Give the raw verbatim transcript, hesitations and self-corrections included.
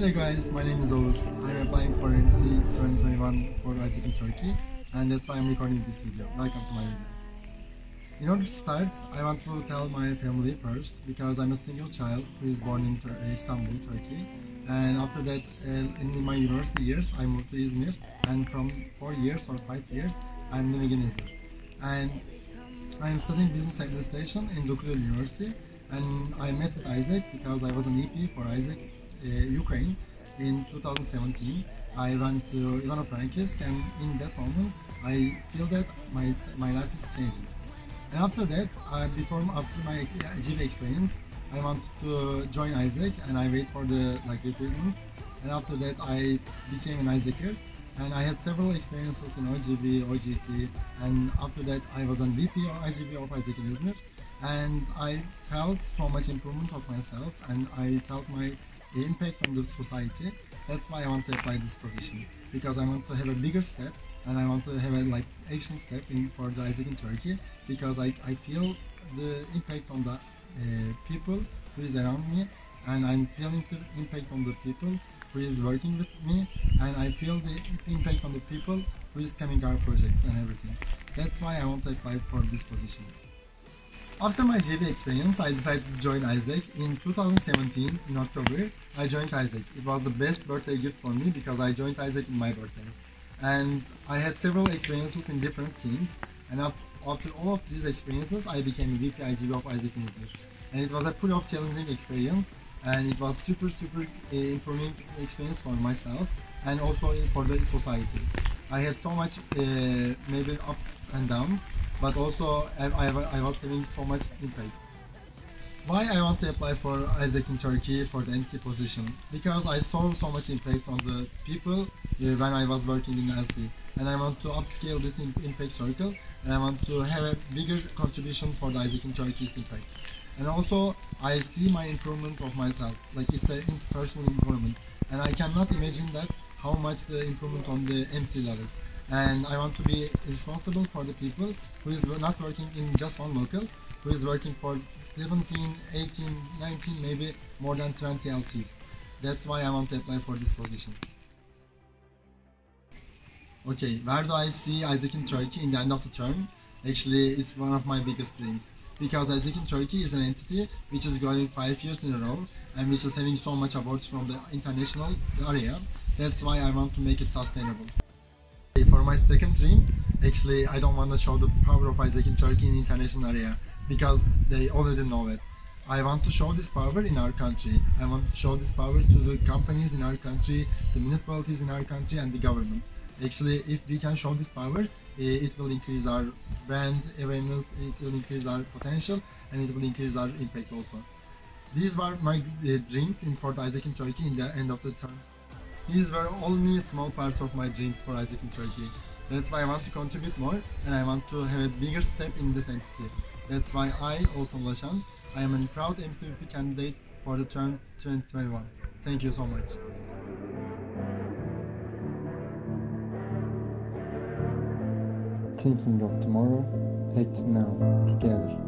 Hey guys, my name is Oğuzhan. I'm applying for M C twenty twenty-one for AIESEC in Turkey, and that's why I'm recording this video. Welcome to my video. In order to start, I want to tell my family first, because I'm a single child who is born in Tur Istanbul, Turkey. And after that, uh, in my university years, I moved to Izmir, and from four years or five years, I'm living in Izmir. And I'm studying business administration in Dokuz University, and I met with AIESEC because I was an E P for AIESEC uh, Ukraine in two thousand seventeen. I went to Ivano-Frankivsk, and in that moment, I feel that my my life is changing. And after that, uh, before after my G V experience, I wanted to join AIESEC, and I wait for the like recruitments. And after that, I became an AIESECer, and I had several experiences in O G B, O G T, and after that, I was on V P or I G B of AIESEC in Izmir, and I felt so much improvement of myself, and I felt my impact on the society. That's why I want to apply this position, because I want to have a bigger step, and I want to have a like action step in for the AIESEC in Turkey, because I, I feel the impact on the uh, people who is around me, and I'm feeling the impact on the people who is working with me, and I feel the impact on the people who is coming our projects and everything. That's why I want to apply for this position. After my G V experience, I decided to join AIESEC. In two thousand seventeen, in October, I joined AIESEC. It was the best birthday gift for me, because I joined AIESEC in my birthday. And I had several experiences in different teams, and after all of these experiences, I became a V P I G B of AIESEC in Izmir. And it was a full of challenging experience, and it was super super uh, improving experience for myself, and also for the society. I had so much uh, maybe ups and downs, but also I, I, I was having so much impact. Why I want to apply for AIESEC in Turkey for the M C position? Because I saw so much impact on the people uh, when I was working in L C, and I want to upscale this impact circle, and I want to have a bigger contribution for the AIESEC in Turkey's impact. And also I see my improvement of myself, like it's a personal improvement, and I cannot imagine that how much the improvement on the M C level. And I want to be responsible for the people who is not working in just one local, who is working for seventeen, eighteen, nineteen, maybe more than twenty L Cs. That's why I want to apply for this position. Okay, where do I see AIESEC in Turkey in the end of the term? Actually, it's one of my biggest dreams, because AIESEC in Turkey is an entity which is going five years in a row, and which is having so much awards from the international area. That's why I want to make it sustainable. For my second dream, actually I don't want to show the power of AIESEC in Turkey in international area, because they already know it. I want to show this power in our country. I want to show this power to the companies in our country, the municipalities in our country, and the government. Actually, if we can show this power, it will increase our brand awareness, it will increase our potential, and it will increase our impact also. These were my uh, dreams in for AIESEC in Turkey in the end of the term. These were only small parts of my dreams for AIESEC in Turkey. That's why I want to contribute more, and I want to have a bigger step in this entity. That's why I, also Ulaşan, I am a proud M C V P candidate for the term twenty twenty-one. Thank you so much. Thinking of tomorrow, act now, together.